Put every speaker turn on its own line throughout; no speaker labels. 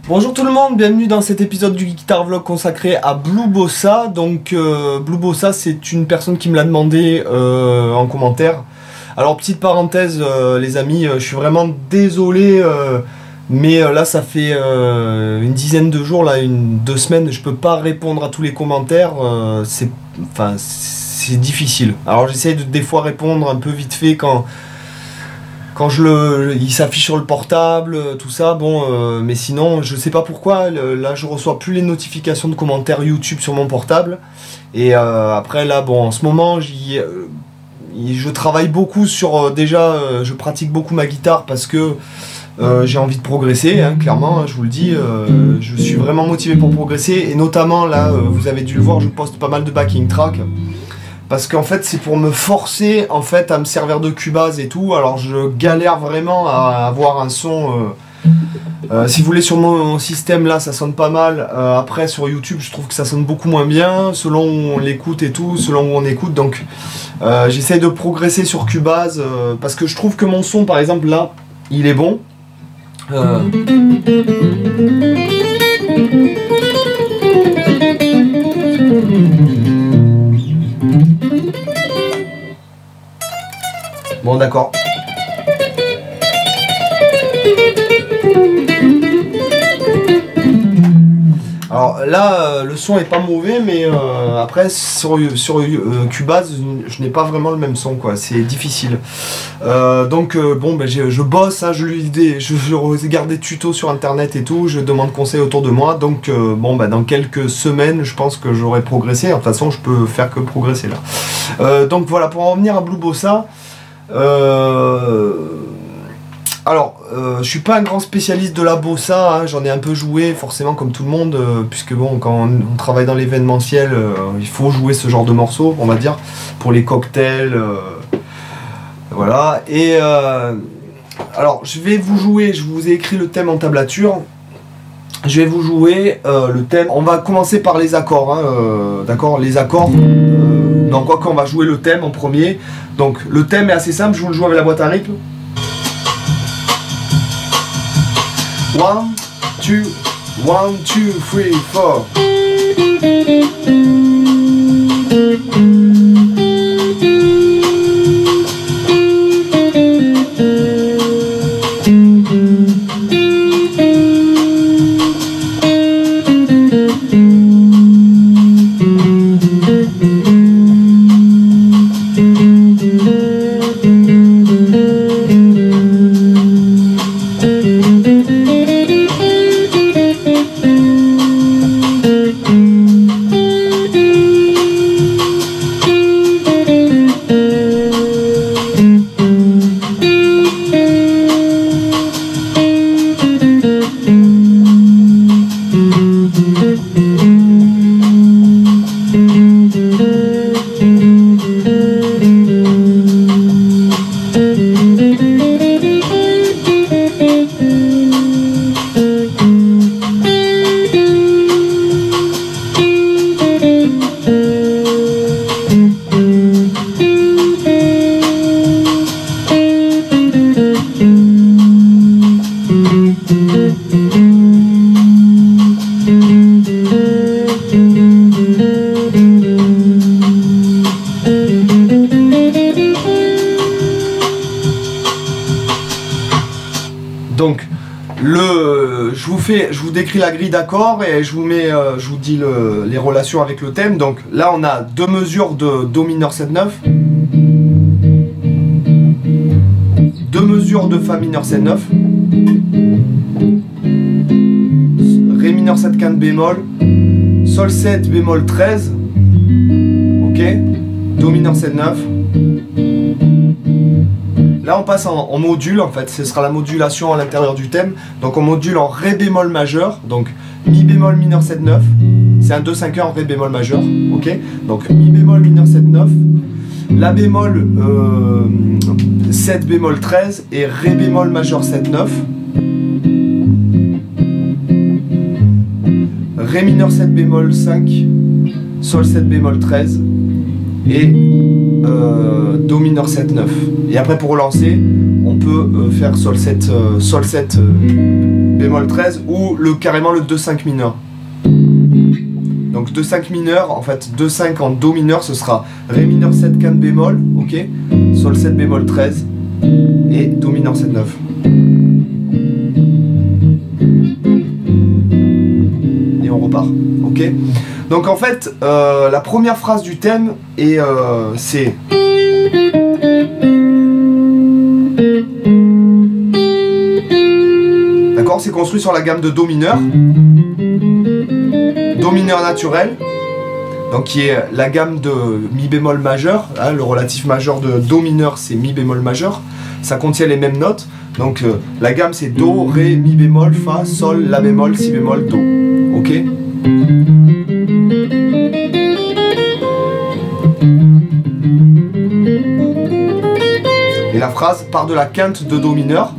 Bonjour tout le monde, bienvenue dans cet épisode du Guitar Vlog consacré à Blue Bossa. Donc Blue Bossa, c'est une personne qui me l'a demandé en commentaire. Alors petite parenthèse les amis, je suis vraiment désolé, mais là ça fait une dizaine de jours, là, 2 semaines, je peux pas répondre à tous les commentaires, c'est difficile. Alors j'essaye de des fois répondre un peu vite fait quand il s'affiche sur le portable, tout ça, bon, mais sinon, je sais pas pourquoi, là je reçois plus les notifications de commentaires YouTube sur mon portable, et après là, bon, en ce moment, je travaille beaucoup sur, déjà, je pratique beaucoup ma guitare parce que j'ai envie de progresser, hein, clairement, hein, je vous le dis, je suis vraiment motivé pour progresser, et notamment là, vous avez dû le voir, je poste pas mal de backing tracks. Parce qu'en fait c'est pour me forcer en fait à me servir de Cubase et tout. Alors je galère vraiment à avoir un son si vous voulez sur mon système là ça sonne pas mal, après sur YouTube je trouve que ça sonne beaucoup moins bien selon où on l'écoute et tout, selon où on écoute. Donc j'essaye de progresser sur Cubase parce que je trouve que mon son par exemple là il est bon. Bon d'accord. Alors là le son est pas mauvais, mais après sur Cubase je n'ai pas vraiment le même son quoi, c'est difficile. Donc bon ben je bosse, hein, je regarde des tutos sur internet et tout, je demande conseil autour de moi, donc bon ben dans quelques semaines je pense que j'aurai progressé. De toute façon je peux faire que progresser là. Donc voilà, pour en revenir à Blue Bossa. Alors, je suis pas un grand spécialiste de la bossa, hein, j'en ai un peu joué forcément comme tout le monde, puisque bon, quand on travaille dans l'événementiel, il faut jouer ce genre de morceaux, on va dire, pour les cocktails, voilà. Et alors, je vais vous jouer, je vous ai écrit le thème en tablature. Je vais vous jouer le thème. On va commencer par les accords, hein, d'accord, les accords. Donc quoi qu'on va jouer le thème en premier. Donc le thème est assez simple, je vous le joue avec la boîte à rythme. 1, 2, 1, 2, 3, 4. Donc je vous décris la grille d'accords et je vous dis les relations avec le thème. Donc là on a 2 mesures de Do mineur 7/9, 2 mesures de Fa mineur 7/9, Ré mineur 7 quinte bémol, Sol 7 bémol 13, ok, Do mineur 7/9. Là on passe en module, en fait ce sera la modulation à l'intérieur du thème. Donc on module en Ré bémol majeur, donc Mi bémol mineur 7/9, c'est un 2-5-1 en Ré bémol majeur, ok. Donc Mi bémol mineur 7/9, La bémol 7 bémol 13 et Ré bémol majeur 7/9, Ré mineur 7 bémol 5, Sol 7 bémol 13 et Do mineur 7-9. Et après pour relancer, on peut faire Sol 7, bémol 13 ou carrément le 2-5 mineur. Donc 2-5 mineur, en fait 2-5 en Do mineur, ce sera Ré mineur 7 quinte bémol, ok, Sol 7 bémol 13 et Do mineur 7-9. Et on repart, ok. Donc en fait, la première phrase du thème est c'est d'accord, c'est construit sur la gamme de Do mineur. Do mineur naturel, donc qui est la gamme de Mi bémol majeur, hein, le relatif majeur de Do mineur c'est Mi bémol majeur, ça contient les mêmes notes, donc la gamme c'est Do, Ré, Mi bémol, Fa, Sol, La bémol, Si bémol, Do, ok. Et la phrase part de la quinte de Do mineur.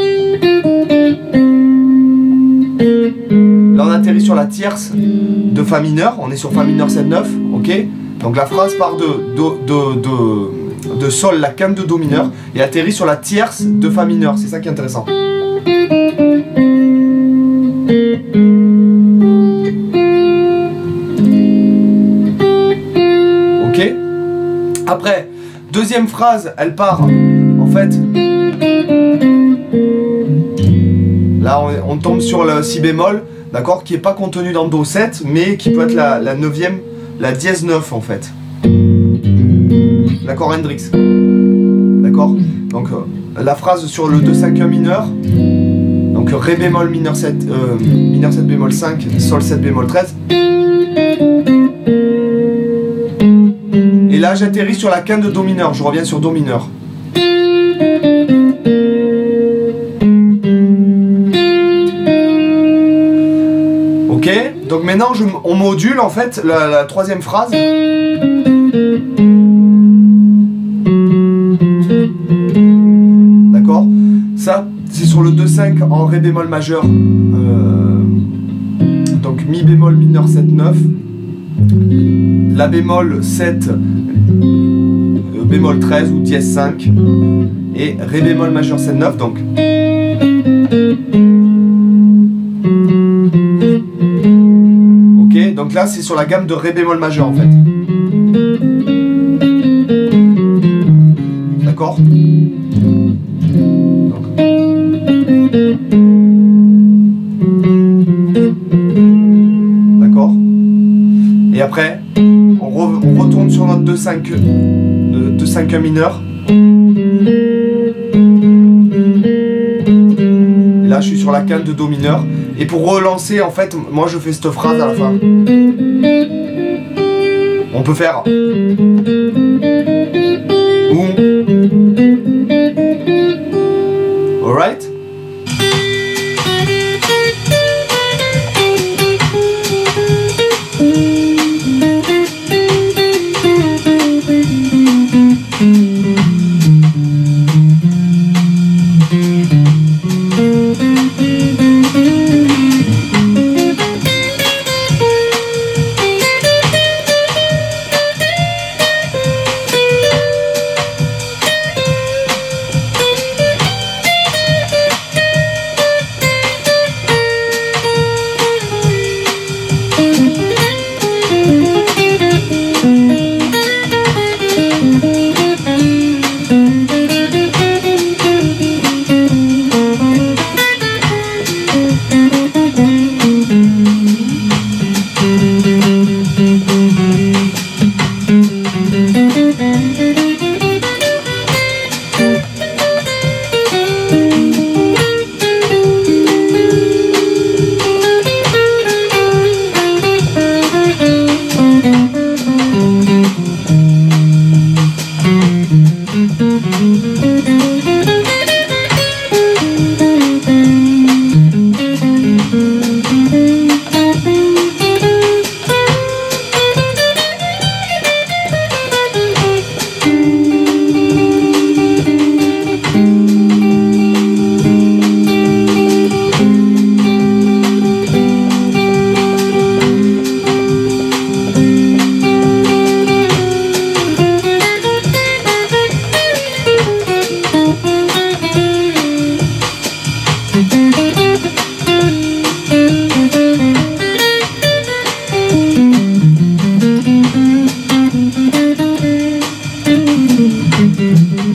Là on atterrit sur la tierce de Fa mineur, on est sur Fa mineur 7-9, ok. Donc la phrase part de Sol, la quinte de Do mineur, et atterrit sur la tierce de Fa mineur, c'est ça qui est intéressant. Ok. Après, deuxième phrase, elle part, en fait... Là, on tombe sur le Si bémol, d'accord, qui n'est pas contenu dans Do 7, mais qui peut être la 9e, la dièse 9 en fait. L'accord Hendrix. D'accord. Donc la phrase sur le 2-5-1 mineur, donc Ré bémol mineur 7, mineur 7 bémol 5, Sol 7 bémol 13. Et là, j'atterris sur la quinte de Do mineur, je reviens sur Do mineur. Ok, donc maintenant on module en fait la troisième phrase. D'accord. Ça, c'est sur le 2-5 en Ré bémol majeur. Donc Mi bémol mineur 7-9. La bémol 7, bémol 13 ou dièse 5. Et Ré bémol majeur 7-9. Donc. Donc là c'est sur la gamme de Ré bémol majeur en fait. D'accord. D'accord. Et après on retourne sur notre 2-5-1 mineur. Et là je suis sur la quinte de Do mineur. Et pour relancer, en fait, moi je fais cette phrase à la fin. On peut faire ou. Alright?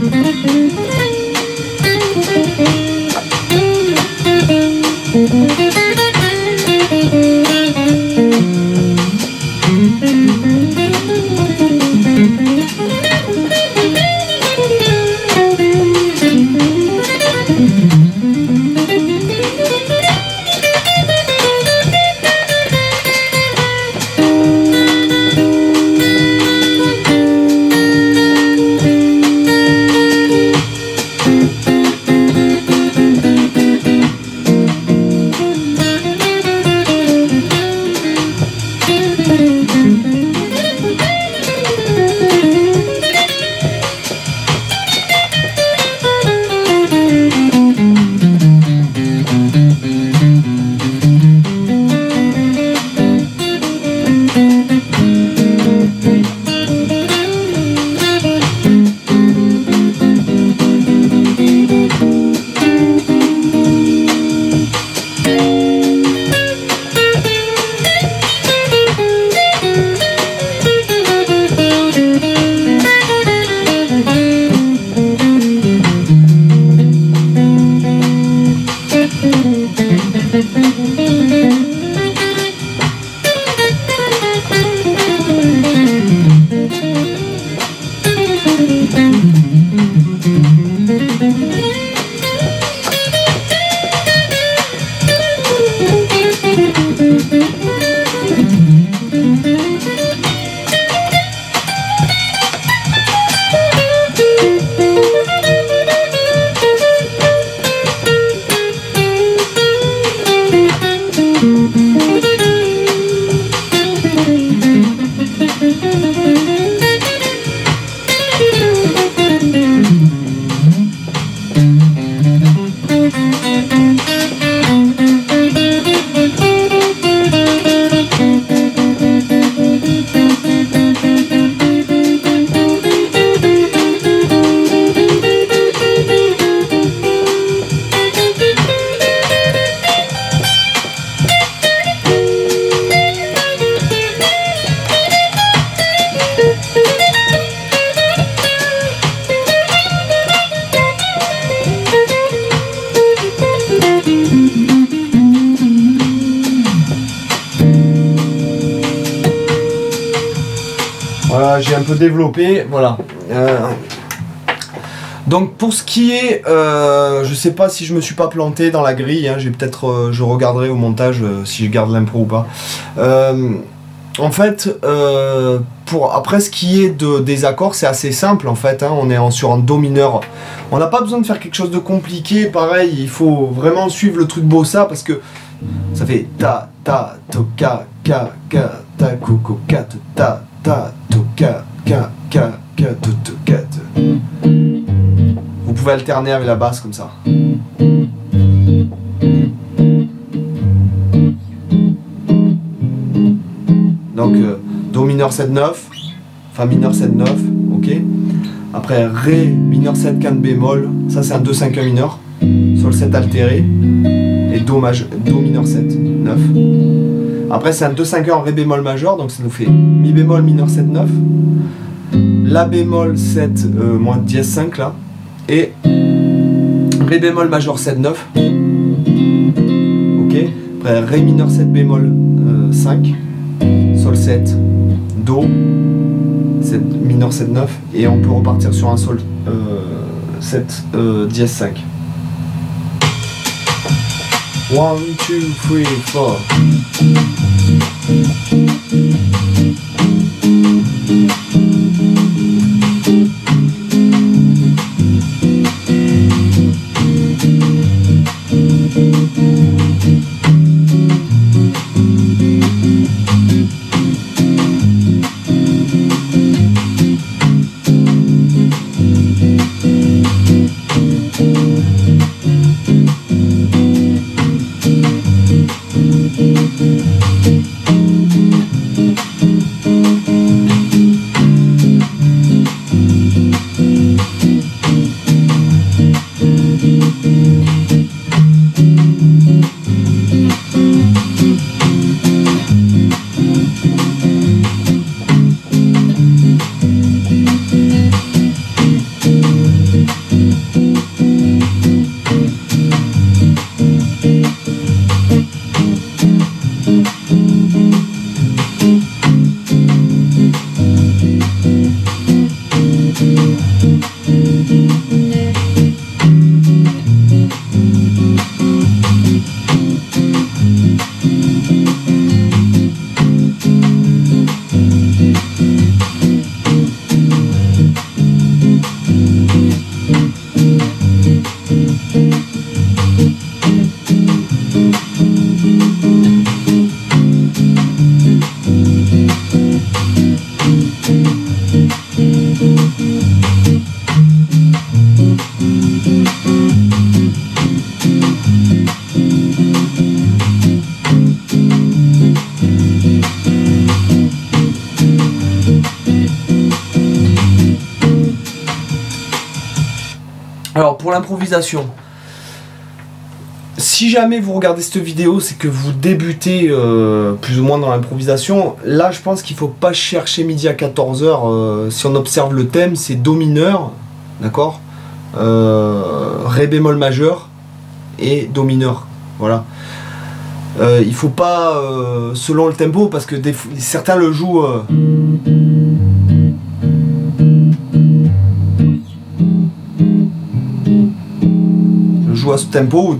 Voilà, j'ai un peu développé, voilà. Donc pour ce qui est, je sais pas si je me suis pas planté dans la grille, hein, j'ai peut-être, je regarderai au montage si je garde l'impro ou pas. En fait, après ce qui est des accords, c'est assez simple en fait, hein, on est sur un Do mineur. On n'a pas besoin de faire quelque chose de compliqué, pareil, il faut vraiment suivre le truc bossa parce que ça fait ta, ta, to, ka, ta, coco, cat, ta, to, ka, to, to, cat. Vous pouvez alterner avec la basse comme ça. Donc Do mineur 7-9, Fa mineur 7-9, ok. Après Ré mineur 7 quinte bémol, ça c'est un 2-5-1 mineur, Sol 7 altéré, et Do mineur 7, 9. Après c'est un 2-5-1 en Ré bémol majeur, donc ça nous fait Mi bémol mineur 7-9, La bémol 7 moins dièse 5 là, et Ré bémol majeur 7-9, ok. Après Ré mineur 7 bémol 5, Sol 7, Do, 7, mineur 7, 9, et on peut repartir sur un Sol 7, dièse 5. 1, 2, 3, 4. Alors pour l'improvisation, si jamais vous regardez cette vidéo, c'est que vous débutez plus ou moins dans l'improvisation. Là, je pense qu'il faut pas chercher midi à 14h. Si on observe le thème, c'est Do mineur, d'accord, Ré bémol majeur et Do mineur. Voilà. Il faut pas, selon le tempo, parce que certains le jouent. À ce tempo ou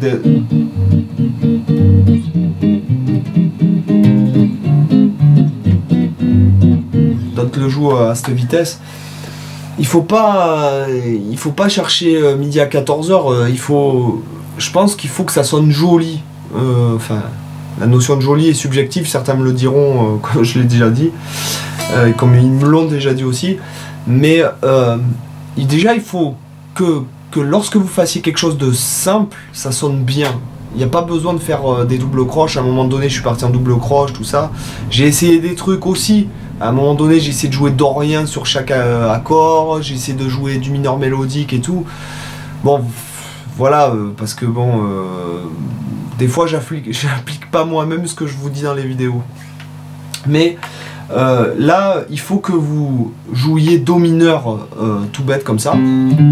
d'autres le jouent à cette vitesse. Il faut pas chercher midi à 14h. Je pense qu'il faut que ça sonne joli. Enfin, la notion de joli est subjective, certains me le diront, comme je l'ai déjà dit, comme ils me l'ont déjà dit aussi, mais déjà il faut que lorsque vous fassiez quelque chose de simple, ça sonne bien. Il n'y a pas besoin de faire des doubles croches. À un moment donné, je suis parti en double croche, tout ça. J'ai essayé des trucs aussi. À un moment donné, j'ai essayé de jouer dorien sur chaque accord. J'ai essayé de jouer du mineur mélodique et tout. Bon, voilà, parce que bon, des fois, j'applique pas moi-même ce que je vous dis dans les vidéos. Mais là, il faut que vous jouiez Do mineur tout bête comme ça.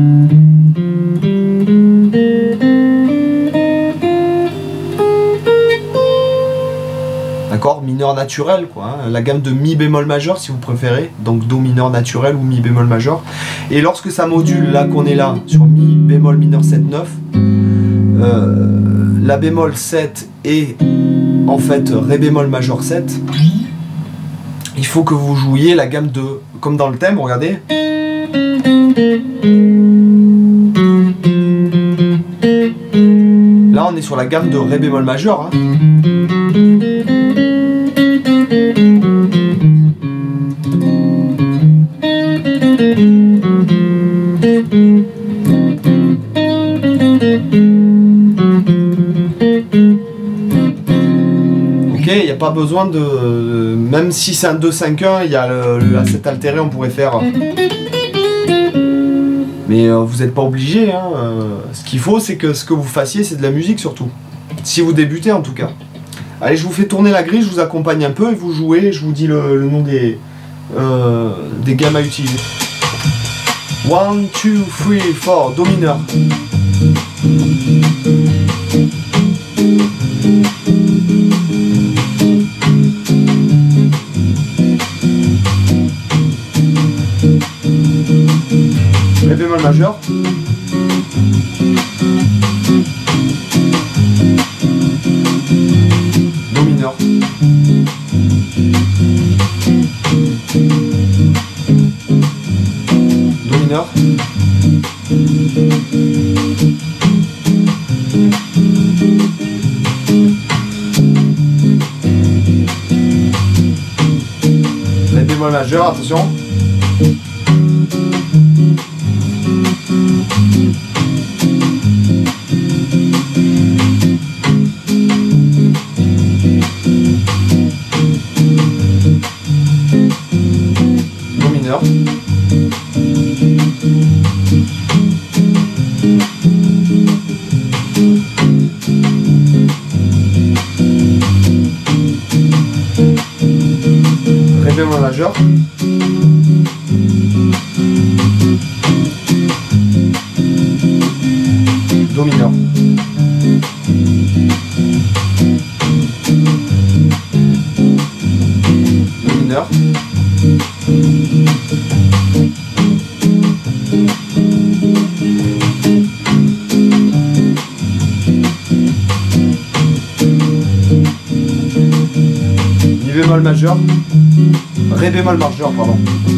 D'accord, mineur naturel quoi, hein, la gamme de mi bémol majeur si vous préférez, donc Do mineur naturel ou mi bémol majeur. Et lorsque ça module, là qu'on est là, sur mi bémol mineur 7-9, la bémol 7 et en fait Ré bémol majeur 7, il faut que vous jouiez la gamme de, comme dans le thème, regardez. Là on est sur la gamme de Ré bémol majeur. Hein. Il n'y a pas besoin de... Même si c'est un 2-5-1, il y a le A7 altéré, on pourrait faire... Mais vous n'êtes pas obligé. Hein. Ce qu'il faut, c'est que ce que vous fassiez, c'est de la musique surtout. Si vous débutez en tout cas. Allez, je vous fais tourner la grille, je vous accompagne un peu et vous jouez. Je vous dis le nom des gammes à utiliser. 1, 2, 3, 4, Do mineur. Ré bémol majeur. Do mineur. Do mineur. Ré bémol majeur, attention. Do mineur. Ré bémol majeur. Do mineur. Do mineur. Mi bémol majeur. Ré bémol majeur, pardon.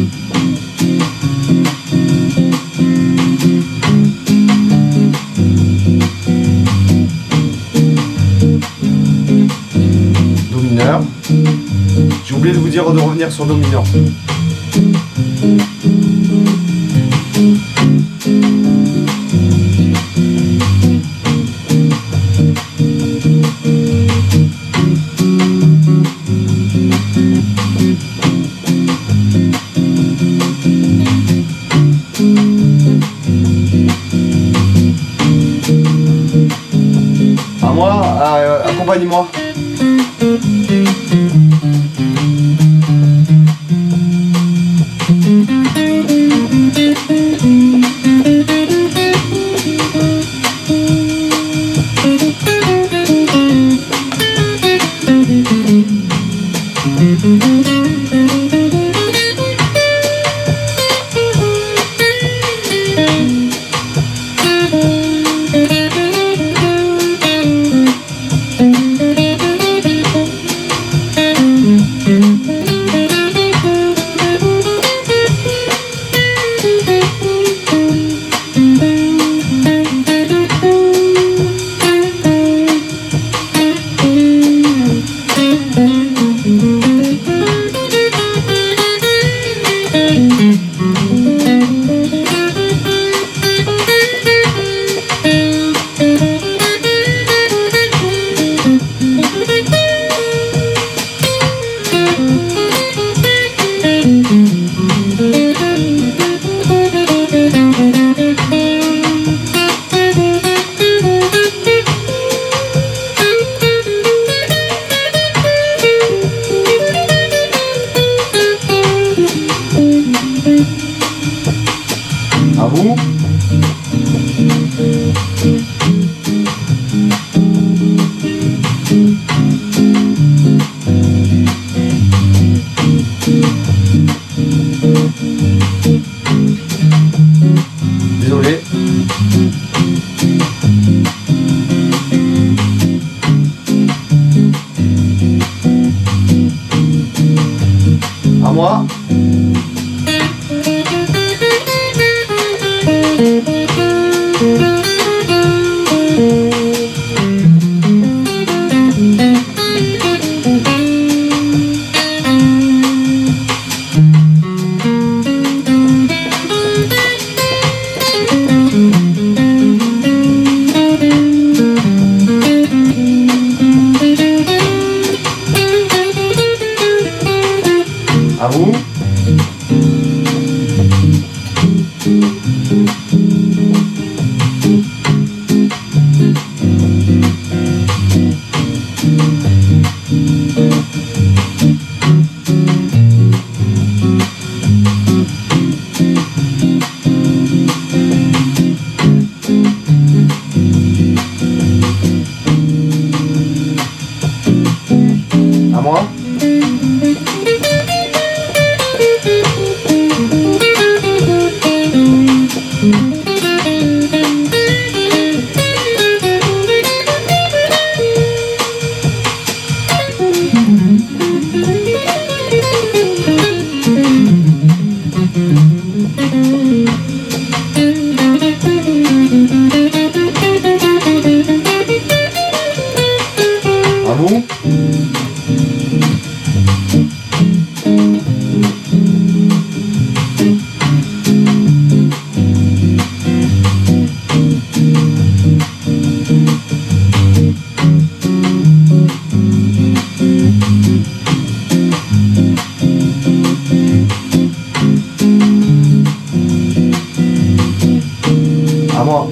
Do mineur. J'ai oublié de vous dire de revenir sur Do mineur. accompagne-moi. À vous. Désolé. À moi. À vous. À moi. À vous. À moi.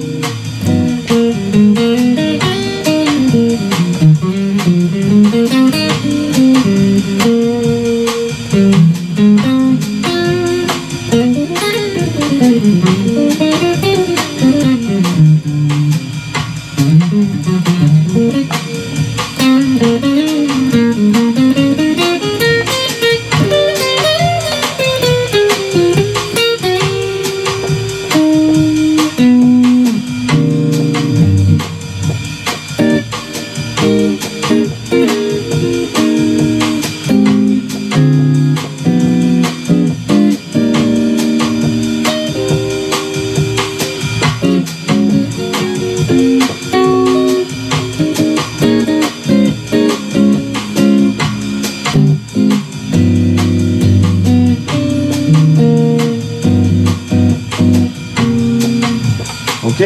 Ok.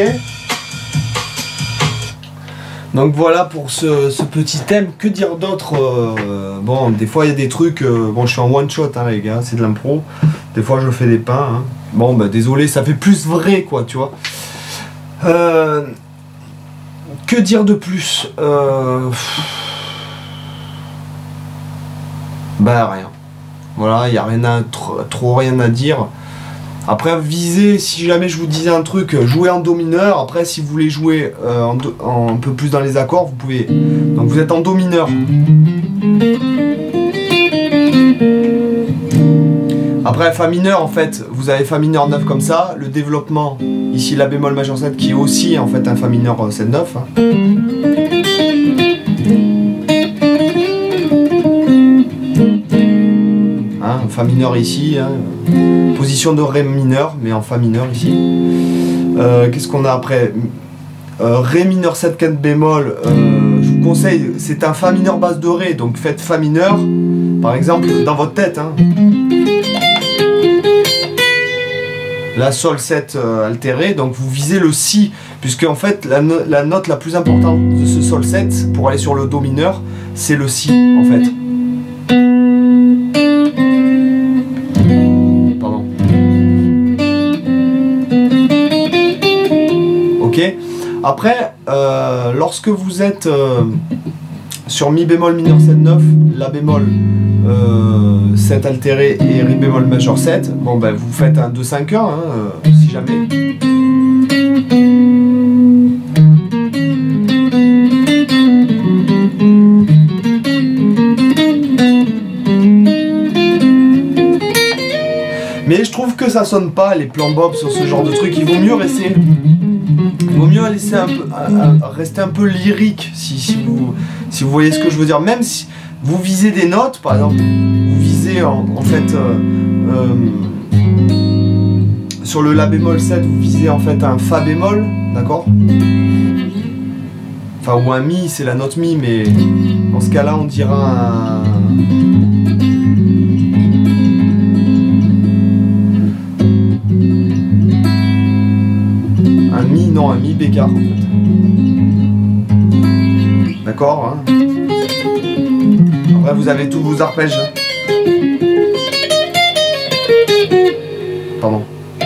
Donc voilà pour ce petit thème. Que dire d'autre? Bon, des fois il y a des trucs. Bon, je suis en one shot, hein, les gars, c'est de l'impro. Des fois je fais des pains. Hein. Bon, bah désolé, ça fait plus vrai, quoi, tu vois. Que Que dire de plus? Bah rien. Voilà, il n'y a rien trop rien à dire. Après, visez, si jamais je vous disais un truc, jouez en do mineur. Après, si vous voulez jouer un peu plus dans les accords, vous pouvez. Donc vous êtes en do mineur. Après, fa mineur, en fait, vous avez fa mineur 9 comme ça. Le développement, ici la bémol majeur 7, qui est aussi en fait un fa mineur 7-9. Fa mineur ici, position de ré mineur, mais en fa mineur ici. Qu'est-ce qu'on a après? Ré mineur 7 4 bémol, je vous conseille, c'est un fa mineur base de ré, donc faites fa mineur, par exemple, dans votre tête. La sol 7 altéré, donc vous visez le si, puisque en fait la note la plus importante de ce sol 7 pour aller sur le do mineur, c'est le si en fait. Après, lorsque vous êtes sur mi bémol mineur 7-9, la bémol 7 altéré et ré bémol majeur 7, bon ben vous faites un 2-5-1 si jamais. Mais je trouve que ça sonne pas les plans bob sur ce genre de truc, il vaut mieux rester. Il vaut mieux laisser rester un peu lyrique si vous voyez ce que je veux dire. Même si vous visez des notes, par exemple, vous visez en fait sur le la bémol 7, vous visez en fait un fa bémol, d'accord? Enfin, ou un mi, c'est la note mi, mais dans ce cas-là, on dira non, un mi bécard en fait. D'accord, Après vous avez tous vos arpèges. Pardon.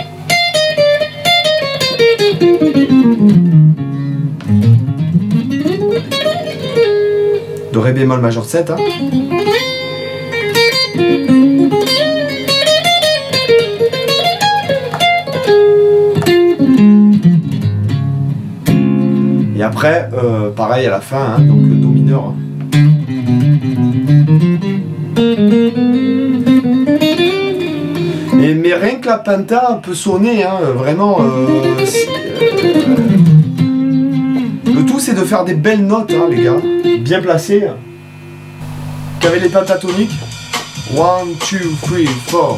De ré bémol majeur 7. Et après, pareil à la fin, donc do mineur. Mais rien que la penta peut sonner, vraiment. Le tout c'est de faire des belles notes, les gars, bien placées. Qu'avec les pentatoniques. 1, 2, 3,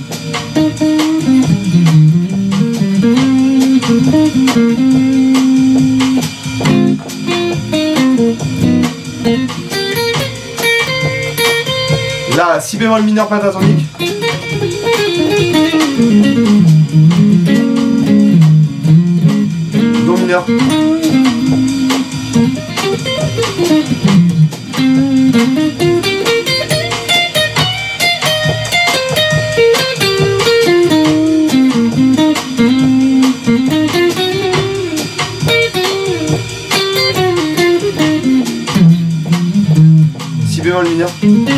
4. Là, si bémol mineur pentatonique. Do mineur. Si bémol mineur.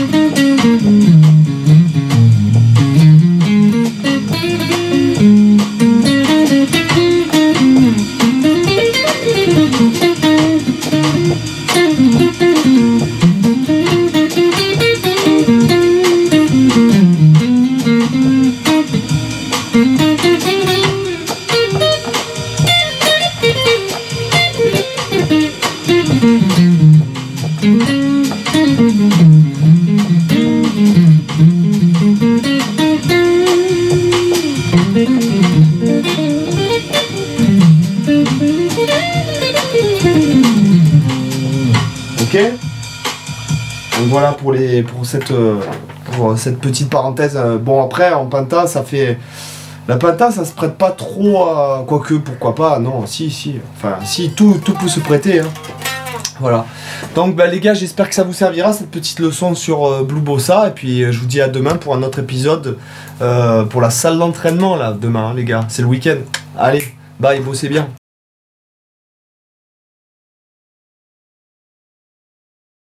Ok. Donc voilà pour cette petite parenthèse. Bon après en penta ça fait. La penta ça se prête pas trop à. Quoique pourquoi pas, non, si. Enfin si tout peut se prêter. Voilà. Donc bah, les gars, j'espère que ça vous servira cette petite leçon sur Blue Bossa. Et puis je vous dis à demain pour un autre épisode pour la salle d'entraînement là demain les gars. C'est le week-end. Allez, bye, bossez bien.